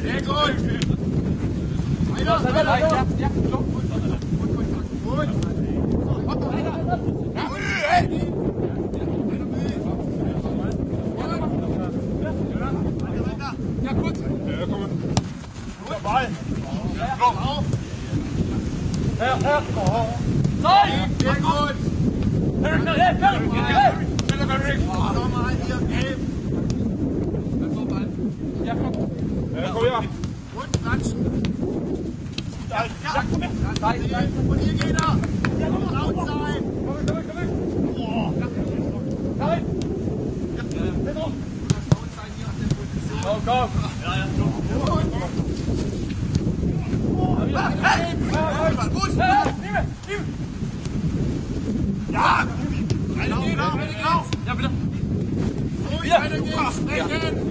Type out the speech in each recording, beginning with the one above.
Sehr gut. Ja, ja, Ja, kurz. Ja, komm. Ball. Komm auf. Nein! Sehr gut. Nochmal hier, gelb. Ja, komm. Ja, komm her. Und klatschen. Ja, komm her. Und hier geht er. Laut sein. Laut sein hier auf der Position. Komm, komm. Fuß. Ja. Einer geht auf. Ja, bitte. Ruhig, weiter geht's. Sprechen.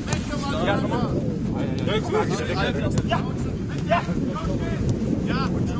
Ja, komm mal. Ja, Ja. Ja.